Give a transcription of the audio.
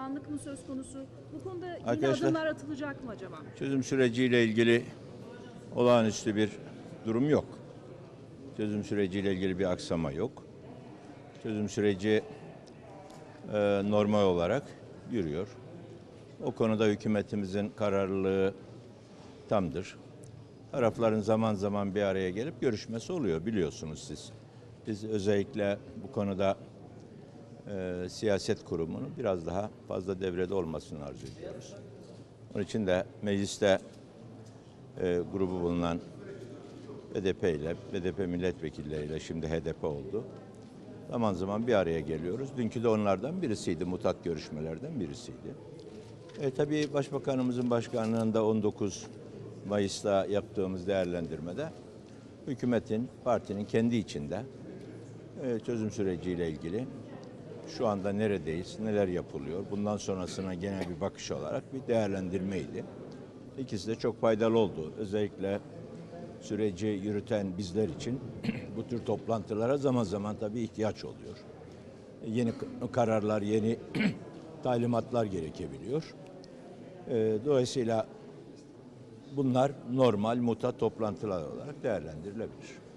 olağanlık mı söz konusu? Bu konuda yeni Arkadaşlar, adımlar atılacak mı acaba? çözüm süreciyle ilgili olağanüstü bir durum yok. Çözüm süreciyle ilgili bir aksama yok. Çözüm süreci normal olarak yürüyor. O konuda hükümetimizin kararlılığı tamdır. Tarafların zaman zaman bir araya gelip görüşmesi oluyor, biliyorsunuz siz. Biz özellikle bu konuda siyaset kurumunu biraz daha fazla devrede olmasını arzu ediyoruz. Onun için de mecliste grubu bulunan BDP milletvekilleriyle, şimdi HDP oldu. Zaman zaman bir araya geliyoruz. Dünkü de onlardan birisiydi, mutat görüşmelerden birisiydi. Tabii Başbakanımızın başkanlığında 19 Mayıs'ta yaptığımız değerlendirmede hükümetin, partinin kendi içinde çözüm süreciyle ilgili şu anda neredeyiz, neler yapılıyor, bundan sonrasına genel bir bakış olarak bir değerlendirmeydi. İkisi de çok faydalı oldu. Özellikle süreci yürüten bizler için bu tür toplantılara zaman zaman tabii ihtiyaç oluyor. Yeni kararlar, yeni talimatlar gerekebiliyor. Dolayısıyla bunlar normal mutat toplantılar olarak değerlendirilebilir.